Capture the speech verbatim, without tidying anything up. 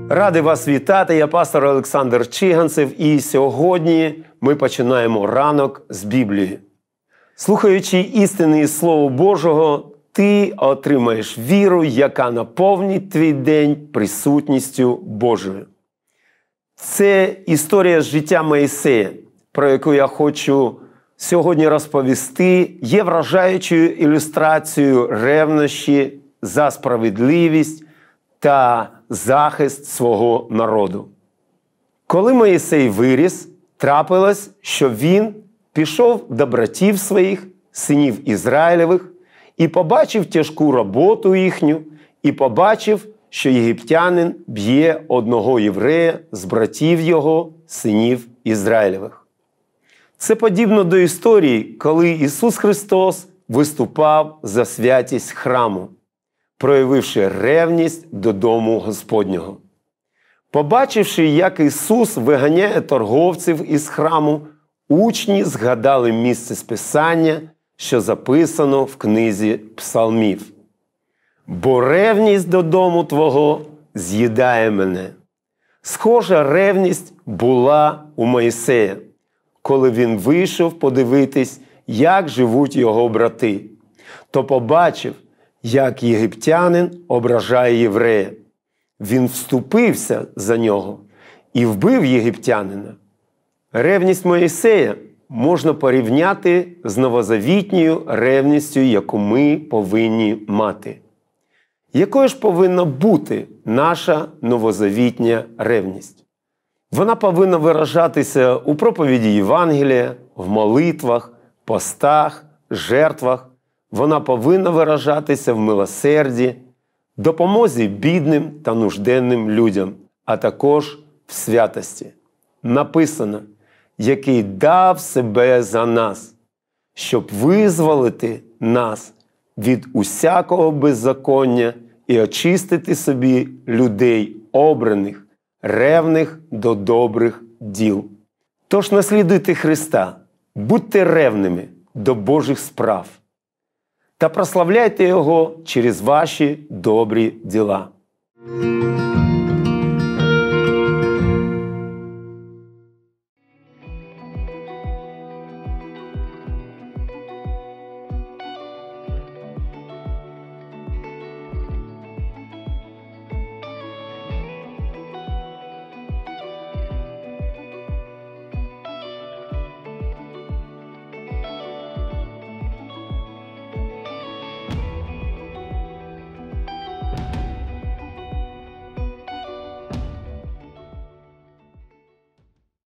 Радий вас вітати, я пастор Олександр Чиганцев, і сьогодні ми починаємо ранок з Біблії. Слухаючи істини із Слова Божого, ти отримаєш віру, яка наповнить твій день присутністю Божою. Це історія з життя Моїсея, про яку я хочу сьогодні розповісти, є вражаючою ілюстрацією ревнощі за справедливість та захист свого народу. Коли Моїсей виріс, трапилось, що він пішов до братів своїх, синів Ізраїлевих, і побачив тяжку роботу їхню, і побачив, що єгиптянин б'є одного єврея з братів його, синів Ізраїлевих. Це подібно до історії, коли Ісус Христос виступав за святість храму, проявивши ревність до дому Господнього. Побачивши, як Ісус виганяє торговців із храму, учні згадали місце з Писання, що записано в книзі Псалмів. «Бо ревність до дому Твого з'їдає мене». Схожа ревність була у Моїсея, коли він вийшов подивитись, як живуть його брати, то побачив, як єгиптянин ображає єврея. Він вступився за нього і вбив єгиптянина. Ревність Моїсея можна порівняти з новозавітньою ревністю, яку ми повинні мати. Якою ж повинна бути наша новозавітня ревність? Вона повинна виражатися у проповіді Євангелія, в молитвах, постах, жертвах. Вона повинна виражатися в милосерді, допомозі бідним та нужденним людям, а також в святості. Написано, який дав себе за нас, щоб визволити нас від усякого беззаконня і очистити собі людей обраних, ревних до добрих діл. Тож наслідуйте Христа, будьте ревними до Божих справ та прославляйте Його через ваші добрі діла.